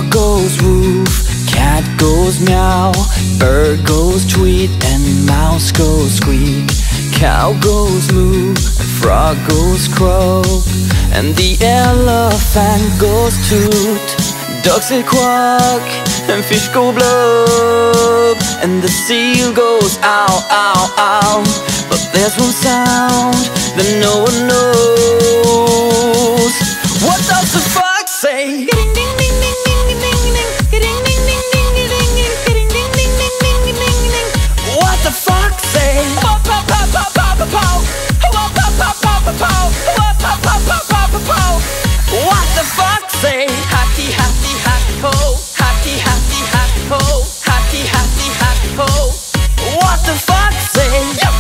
Dog goes woof, cat goes meow, bird goes tweet, and mouse goes squeak. Cow goes moo, and frog goes croak, and the elephant goes toot. Ducks say quack, and fish go blub, and the seal goes ow, ow, ow. But there's one sound that no one knows. What does the fox say? What the fox say? What the fox say? Hatty, hatty, hatty ho, hatty, hatty, hatty ho, hatty, hatty, hatty ho. What the fox say?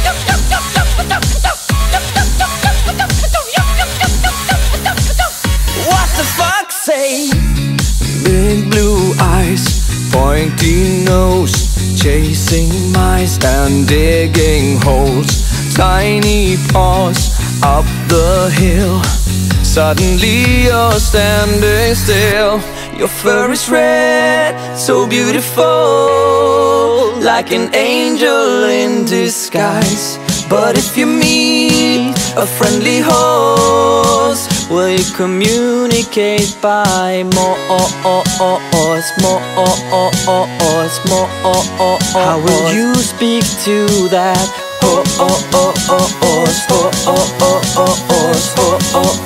What the fox say? Big blue eyes, pointy nose, chasing mice and digging holes. Tiny paws up the hill. Suddenly you're standing still. Your fur is red, so beautiful, like an angel in disguise. But if you meet a friendly horse, will you communicate by more? How will you speak to that horse?